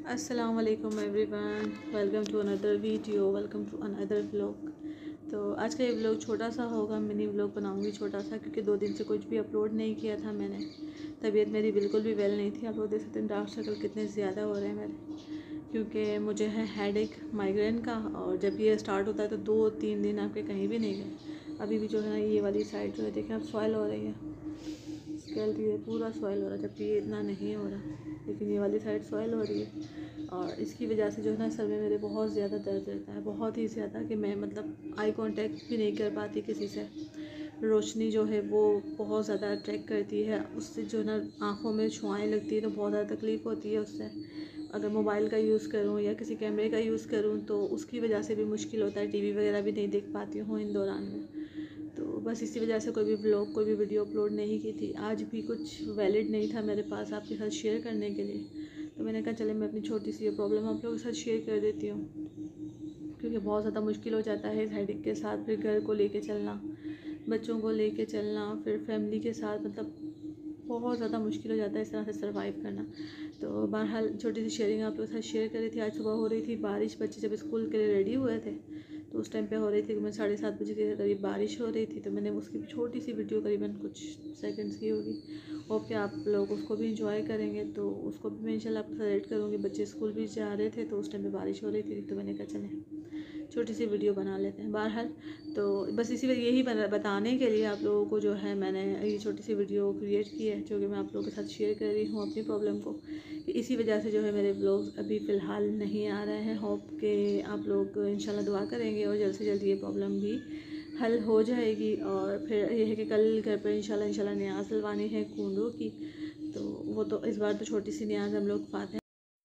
अस्सलाम वालेकुम everyone, welcome to another video, welcome to another vlog. तो आज का ये व्लॉग छोटा सा होगा, मिनी व्लॉग बनाऊंगी छोटा सा, क्योंकि 2 दिन से कुछ भी अपलोड नहीं किया था मैंने। तबीयत मेरी बिल्कुल भी वेल नहीं थी। आप लोग देख सकते हैं डार्क सर्कल कितने ज़्यादा हो रहे हैं मेरे, क्योंकि मुझे है हेडेक माइग्रेन का। और जब ये स्टार्ट होता है तो 2-3 दिन आपके कहीं भी नहीं गए। अभी भी जो है ना ये वाली साइड जो है देखें आप सॉइल हो रही है, स्केल्प ये पूरा सॉइल हो रहा है, जबकि ये इतना नहीं हो रहा, लेकिन ये वाली साइड सॉइल हो रही है। और इसकी वजह से जो है ना सर में मेरे बहुत ज़्यादा दर्द रहता है, बहुत ही ज़्यादा, कि मैं मतलब आई कांटेक्ट भी नहीं कर पाती किसी से। रोशनी जो है वो बहुत ज़्यादा अट्रैक्ट करती है, उससे जो है ना आँखों में छुआएँ लगती है तो बहुत ज़्यादा तकलीफ़ होती है उससे। अगर मोबाइल का यूज़ करूँ या किसी कैमरे का यूज़ करूँ तो उसकी वजह से भी मुश्किल होता है, टीवी वगैरह भी नहीं देख पाती हूँ इन दौरान में। तो बस इसी वजह से कोई भी व्लॉग, कोई भी वीडियो अपलोड नहीं की थी। आज भी कुछ वैलिड नहीं था मेरे पास आपके साथ शेयर करने के लिए, तो मैंने कहा चले मैं अपनी छोटी सी ये प्रॉब्लम आप लोगों के साथ शेयर कर देती हूँ, क्योंकि बहुत ज़्यादा मुश्किल हो जाता है इस हेडेक के साथ। फिर घर को लेके चलना, बच्चों को लेके चलना, फिर फैमिली के साथ, मतलब बहुत ज़्यादा मुश्किल हो जाता है इस तरह से सर्वाइव करना। तो बहरहाल छोटी सी शेयरिंग आप लोगों के साथ शेयर करी थी। आज सुबह हो रही थी बारिश, बच्चे जब स्कूल के लिए रेडी हुए थे तो उस टाइम पे हो रही थी, मैं 7:30 बजे के करीब बारिश हो रही थी। तो मैंने उसकी छोटी सी वीडियो करीबन कुछ सेकंड्स की होगी, होप कि आप लोग उसको भी इंजॉय करेंगे। तो उसको भी मैं इंशाल्लाह आपको सजेस्ट करूँगी। बच्चे स्कूल भी जा रहे थे तो उस टाइम पे बारिश हो रही थी, तो मैंने कहा चलें छोटी सी वीडियो बना लेते हैं। बहरहाल तो बस इसी वजह यही बताने के लिए आप लोगों को जो है मैंने ये छोटी सी वीडियो क्रिएट की है, जो कि मैं आप लोगों के साथ शेयर कर रही हूँ अपनी प्रॉब्लम को। इसी वजह से जो है मेरे ब्लॉग्स अभी फ़िलहाल नहीं आ रहे हैं। होप के आप लोग इंशाल्लाह दुआ करेंगे और जल्द से जल्द ये प्रॉब्लम भी हल हो जाएगी। और फिर ये है कि कल घर पर इंशाल्लाह न्याज़ दिलवानी है कूंडों की, तो वो तो इस बार तो छोटी सी न्याज़ हम लोग फाते,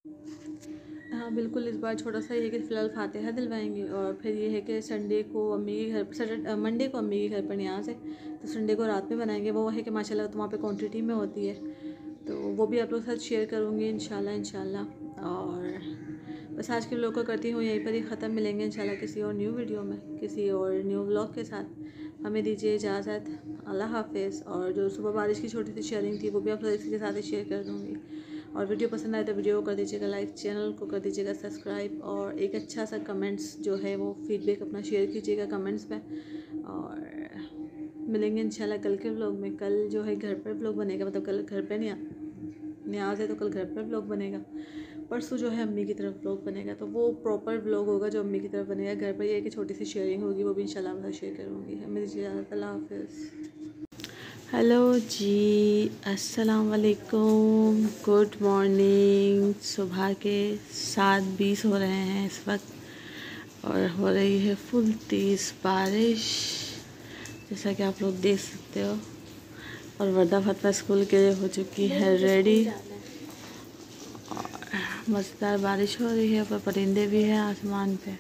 हाँ बिल्कुल, इस बार छोटा सा ये है कि फ़िलहाल फातिहा दिलवाएंगे। और फिर ये है कि संडे को अम्मी के घर, मंडे को अम्मी के घर पर न्याज़ है, तो संडे को रात में बनाएंगे। वो है कि माशाल्लाह तो वहाँ पे क्वांटिटी में होती है, तो वो भी आप लोग के साथ शेयर करूँगी इंशाल्लाह। और बस आज के व्लॉग को करती हूँ यहीं पर ही ख़त्म। मिलेंगे इंशाल्लाह किसी और न्यू वीडियो में, किसी और न्यू व्लॉग के साथ। हमें दीजिए इजाज़त, अल्लाह हाफ़िज़। और जो सुबह बारिश की छोटी सी शेयरिंग थी वो भी आप लोग इसी के साथ ही शेयर कर दूँगी। और वीडियो पसंद आए तो वीडियो को कर दीजिएगा लाइक, चैनल को कर दीजिएगा सब्सक्राइब, और एक अच्छा सा कमेंट्स जो है वो फीडबैक अपना शेयर कीजिएगा कमेंट्स में। और मिलेंगे इंशाल्लाह कल के व्लॉग में। कल जो है घर पर व्लॉग बनेगा, मतलब कल घर पे न्याज़ है तो कल घर पर व्लॉग बनेगा। परसों जो है अम्मी की तरफ व्लॉग बनेगा, तो वो प्रॉपर व्लॉग होगा जो अम्मी की तरफ बनेगा। घर पर ये है कि छोटी सी शेयरिंग होगी, वो भी इंशाल्लाह मैं शेयर करूँगी। मेरी इजाज़त, अल्लाह हाफ़िज़। हेलो जी, अस्सलाम वालेकुम, गुड मॉर्निंग। सुबह के 7:20 हो रहे हैं इस वक्त, और हो रही है फुल तेज़ बारिश, जैसा कि आप लोग देख सकते हो। और वर्दा फतवा स्कूल के लिए हो चुकी है रेडी, और मज़ेदार बारिश हो रही है, पर परिंदे भी हैं आसमान पे।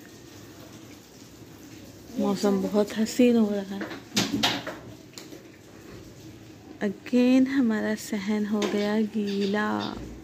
मौसम बहुत हसीन हो रहा है। अगेन हमारा सहन हो गया गीला।